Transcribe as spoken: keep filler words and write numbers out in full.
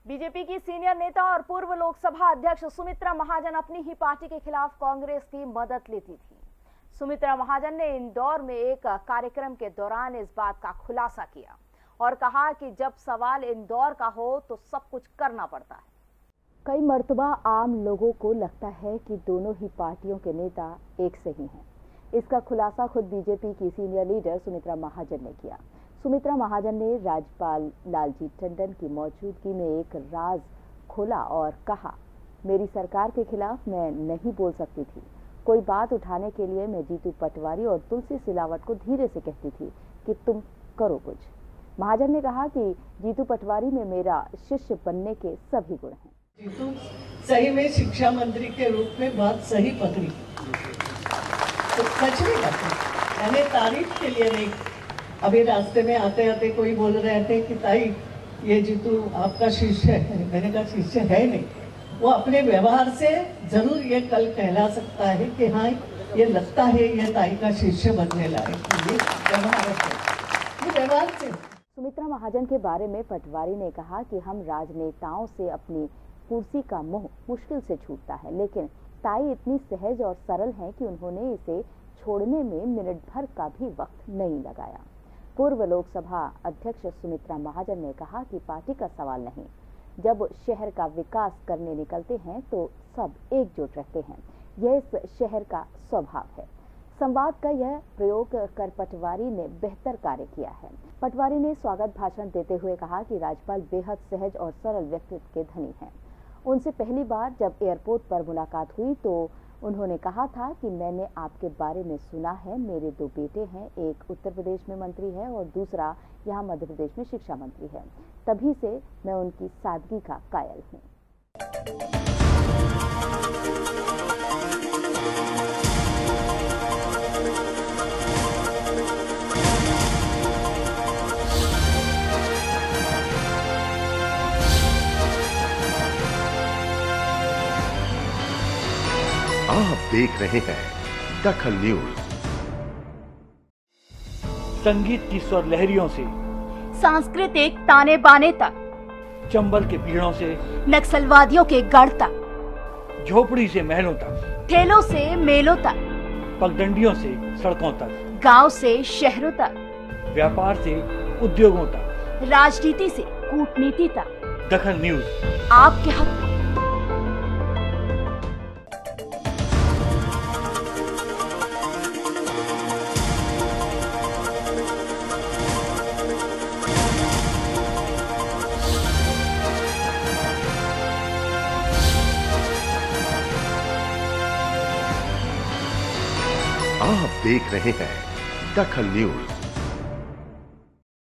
BJP की senior नेता और पूर्व लोकसभा अध्यक्ष सुमित्रा महाजन अपनी ही पार्टी के खिलाफ कांग्रेस की मदद लेती थी। सुमित्रा महाजन ने इंदौर में एक कार्यक्रम के दौरान इस बात का खुलासा किया और कहा कि जब सवाल इंदौर का हो तो सब कुछ करना पड़ता है। कई मर्तबा आम लोगों को लगता है कि दोनों ही पार्टियों के नेता एक से ही हैं। इसका खुलासा खुद बीजेपी की सीनियर लीडर सुमित्रा महाजन ने किया। सुमित्रा महाजन ने राज्यपाल लालजी टंडन की मौजूदगी में एक राज खोला और कहा, मेरी सरकार के खिलाफ मैं नहीं बोल सकती थी। कोई बात उठाने के लिए मैं जीतू पटवारी और तुलसी सिलावट को धीरे से कहती थी कि तुम करो कुछ। महाजन ने कहा कि जीतू पटवारी में मेरा शिष्य बनने के सभी गुण हैं। जीतू सही में शिक्षा मंत्री के रूप में बात सही पकड़ी, तो सच में पकड़ी, यानी तारीफ के लिए नहीं। अभी रास्ते में आते आते कोई बोल रहे थे कि ताई ये जीतू आपका शिष्य है। मैंने कहा शिष्य है नहीं, वो अपने व्यवहार से जरूर ये कल कहला सकता है कि हाँ ये लगता है ये ताई का शिष्य बनने लायक। ये व्यवहार से, ये व्यवहार से। सुमित्रा महाजन के बारे में पटवारी ने कहा कि हम राजनेताओं से अपनी कुर्सी का मोह मुश्किल से छूटता है, लेकिन ताई इतनी सहज और सरल हैं कि उन्होंने इसे छोड़ने में मिनट भर का भी वक्त नहीं लगाया। पूर्व लोकसभा अध्यक्ष सुमित्रा महाजन ने कहा कि पार्टी का सवाल नहीं, जब शहर का विकास करने निकलते हैं तो सब एकजुट रहते हैं। यह इस शहर का स्वभाव है। संवाद का यह प्रयोग कर पटवारी ने बेहतर कार्य किया है। पटवारी ने स्वागत भाषण देते हुए कहा कि राज्यपाल बेहद सहज और सरल व्यक्तित्व के धनी हैं। उनसे पहली बार जब एयरपोर्ट पर मुलाकात हुई तो उन्होंने कहा था कि मैंने आपके बारे में सुना है, मेरे दो बेटे हैं, एक उत्तर प्रदेश में मंत्री है और दूसरा यहाँ मध्य प्रदेश में शिक्षा मंत्री है। तभी से मैं उनकी सादगी का कायल हूँ। आप देख रहे हैं दखल न्यूज। संगीत की स्वर लहरियों से सांस्कृतिक ताने बाने तक, चंबल के पीड़ों से नक्सलवादियों के गढ़ तक, झोपड़ी से महलों तक, ठेलों से मेलों तक, पगडंडियों से सड़कों तक, गांव से शहरों तक, व्यापार से उद्योगों तक, राजनीति से कूटनीति तक, दखल न्यूज आपके हक में। आप देख रहे हैं दखल न्यूज।